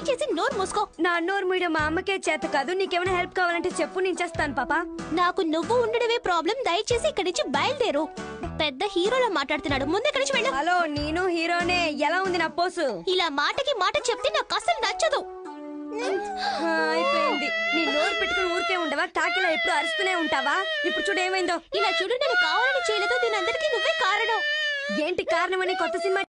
దయచేసి నోరు మూసుకో. నా నోరు మూయడం మా అమ్మకే చేత కాదు. నీకేమైనా హెల్ప్ కావాలంటే చెప్పు, నేను చేస్తాను పాపా. నాకు నువ్వు ఉండడమే ప్రాబ్లం. దయచేసి ఇక్కడి నుంచి బయలుదేరు. పెద్ద హీరోలా మాట్లాడుతున్నాడు. ముందు ఇక్కడి నుంచి వెళ్ళు. హలో, నేను హీరోనే. ఎలా ఉంది నా పోసు? ఇలా మాటకి మాట చెప్తే నాకు అసలు నచ్చదు. అయిపోయింది. నీ నోరు పెట్టుకుని ఊరికే ఉండవా? కాకిలా ఎప్పుడు అరుస్తూనే ఉంటావా? ఇప్పుడు చూడు ఏమైందో. ఇలా చూడు, నేను కావాలని చేయలేదు. దీని అందరికీ నువ్వే కారణం. ఏంటి కారణమని కొత్త సినిమా